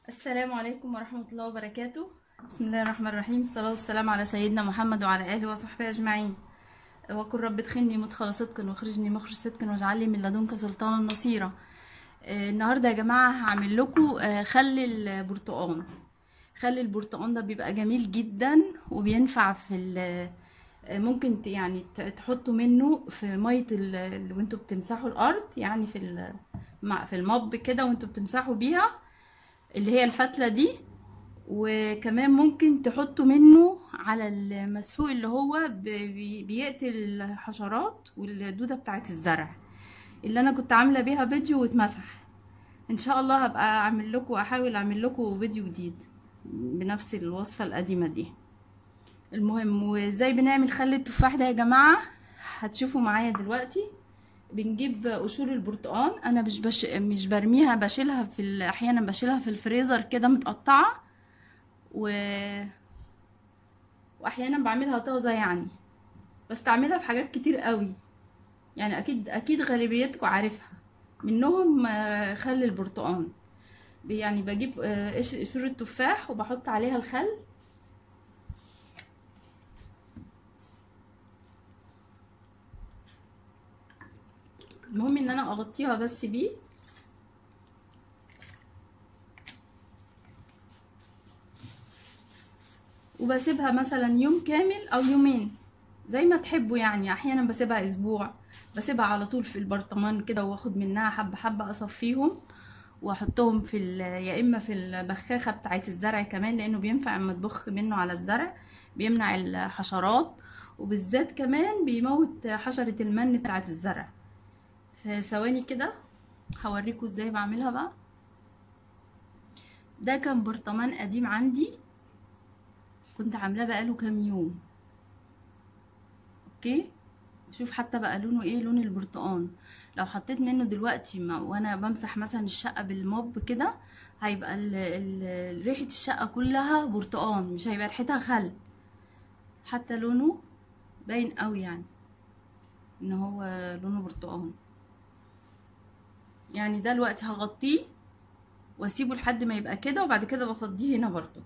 السلام عليكم ورحمة الله وبركاته. بسم الله الرحمن الرحيم، الصلاة والسلام على سيدنا محمد وعلى آله وصحبه أجمعين. وقل رب ادخلني مدخل صدق واخرجني مخرج صدق واجعل لي من لدنك سلطانا نصيرا. النهارده يا جماعة هعمل لكم خل البرتقال. خل البرتقال ده بيبقى جميل جدا وبينفع في ممكن يعني تحطوا منه في مية وانتوا بتمسحوا الأرض، يعني في المب كده وانتوا بتمسحوا بيها اللي هي الفتلة دي. وكمان ممكن تحطوا منه على المسحوق اللي هو بيقتل الحشرات والدودة بتاعت الزرع، اللي انا كنت عاملة بيها فيديو واتمسح. ان شاء الله هبقى اعمل لكم، احاول اعمل لكم فيديو جديد بنفس الوصفة القديمة دي. المهم، وازاي بنعمل خل التفاح ده يا جماعة هتشوفوا معايا دلوقتي. بنجيب قشور البرتقال، انا مش برميها، بشيلها احيانا بشيلها في الفريزر كده متقطعه، واحيانا بعملها طازه يعني، بستعملها في حاجات كتير قوي، يعني اكيد غالبيتكم عارفها منهم. خل البرتقال، يعني بجيب قشور التفاح وبحط عليها الخل. المهم ان انا اغطيها بس بيه، وبسيبها مثلا يوم كامل او يومين زي ما تحبوا، يعني احيانا بسيبها اسبوع، بسيبها على طول في البرطمان كده واخد منها حبه حبه اصفيهم واحطهم يا اما في البخاخه بتاعه الزرع كمان، لانه بينفع اما تبخ منه على الزرع بيمنع الحشرات، وبالذات كمان بيموت حشره المن بتاعه الزرع. فثواني كده هوريكم ازاي بعملها بقى. ده كان برطمان قديم عندي كنت عاملاه بقاله كام يوم. اوكي، شوف حتى بقى لونه ايه، لون البرتقال. لو حطيت منه دلوقتي وانا بمسح مثلا الشقة بالموب كده، هيبقى ريحة الشقة كلها برتقال، مش هيبقى ريحتها خل. حتى لونه باين قوي، يعني ان هو لونه برتقال. يعني ده الوقت هغطيه واسيبه لحد ما يبقى كده، وبعد كده بفضيه هنا برضو.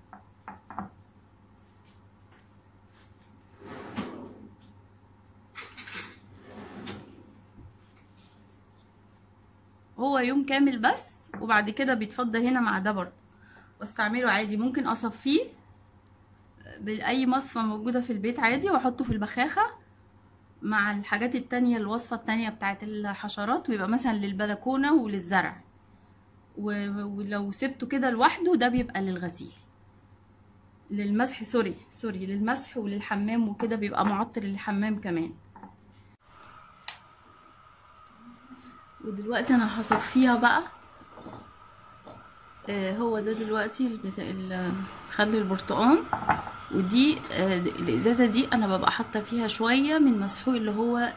هو يوم كامل بس، وبعد كده بيتفضى هنا مع ده برضو، واستعمله عادي. ممكن اصفيه باي مصفى موجودة في البيت عادي، واحطه في البخاخة مع الحاجات التانية، الوصفة التانية بتاعت الحشرات، ويبقى مثلا للبلكونة وللزرع. ولو سبته كده لوحده ده بيبقى للغسيل، للمسح، سوري للمسح وللحمام وكده، بيبقى معطر للحمام كمان. ودلوقتي انا هصفيها بقى. هو ده دلوقتي خل البرتقال. ودي الازازه دي انا ببقى حاطه فيها شويه من مسحوق اللي هو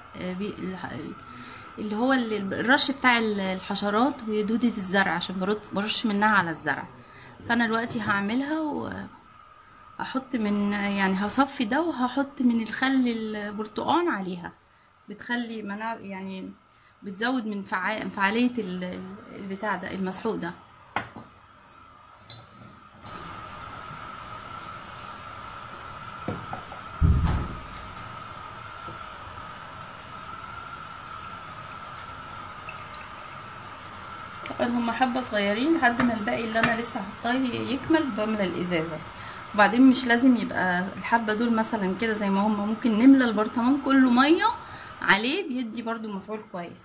الرش بتاع الحشرات ودودة الزرع، عشان برش منها على الزرع. فانا دلوقتي هعملها واحط يعني هصفي ده وهحط من الخل البرتقال عليها. بتخلي يعني بتزود من فعالية البتاع ده، المسحوق ده. طبعا هما حبة صغيرين لحد ما الباقي اللي انا لسه هحطاه يكمل بملى الازازة. وبعدين مش لازم يبقى الحبة دول مثلا كده زي ما هما، ممكن نملى البرطمان كله مية عليه، بيدي برضو مفعول كويس.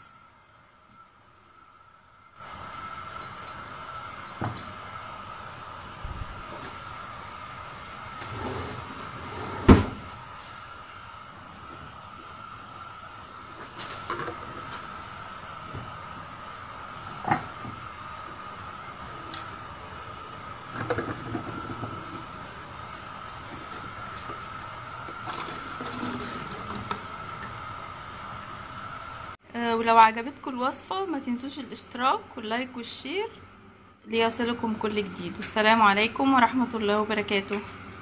ولو عجبتكم الوصفة ما تنسوش الاشتراك واللايك والشير ليصلكم كل جديد. والسلام عليكم ورحمة الله وبركاته.